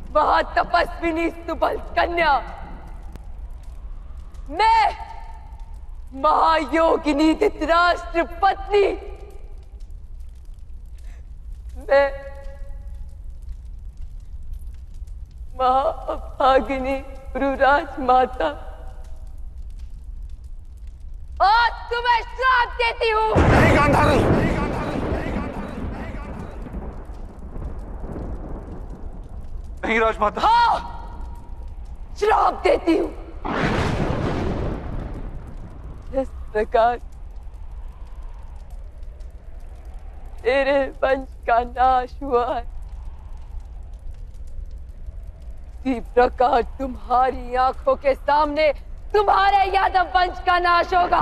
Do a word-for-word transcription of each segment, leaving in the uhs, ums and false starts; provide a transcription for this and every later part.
महातपस्विनी सुबल कन्या, मैं महायोगिनी धृतराष्ट्र पत्नी, मैं महाभागिनी गुरुराज माता आज तुम्हें श्राप देती हूँ। नहीं गांधारी, नहीं राजमाता। हाँ, श्राप देती हूँ। इस प्रकार तेरे वंश का नाश हुआ है, इसी प्रकार तुम्हारी आंखों के सामने तुम्हारे यादव वंश का नाश होगा।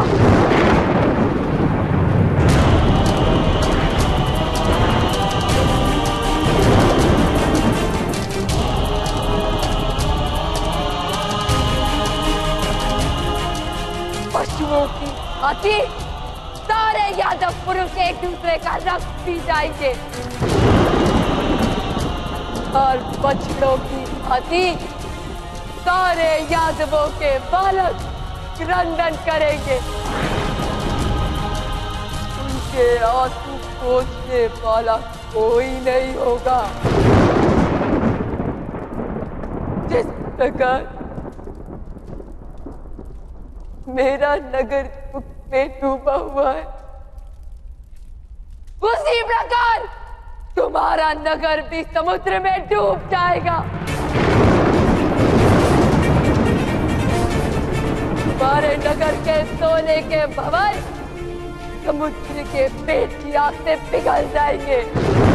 पशुओं की भांति सारे यादव पुरुष एक दूसरे का रक्त पी जाएंगे और बछड़ों की भांति सारे यादवों के बालक क्रंदन करेंगे। उनके आंसू पोंछने वाला कोई नहीं होगा। जिस प्रकार मेरा नगर दुख में डूबा हुआ है, उसी प्रकार तुम्हारा नगर भी समुद्र में डूब जाएगा। तुम्हारे नगर के सोने के भवन समुद्र के पेट की आग से पिघल जाएंगे।